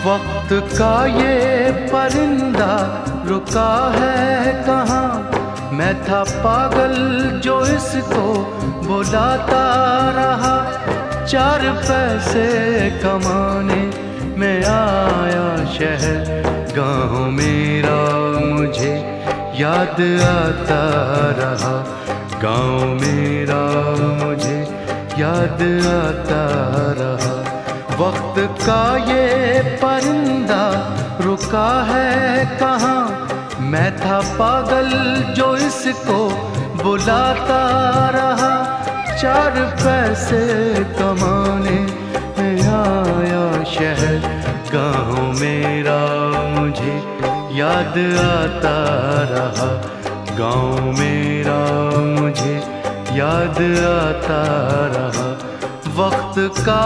वक्त का ये परिंदा रुका है कहाँ, मैं था पागल जो इसको बुलाता रहा। 4 पैसे कमाने में आया शहर, गाँव मेरा मुझे याद आता रहा। गाँव मेरा मुझे याद आता रहा। वक्त का ये परिंदा रुका है कहाँ, मैं था पागल जो इसको बुलाता रहा। 4 पैसे कमाने में आया शहर, गाँव मेरा मुझे याद आता रहा। गाँव मेरा मुझे याद आता रहा। वक्त का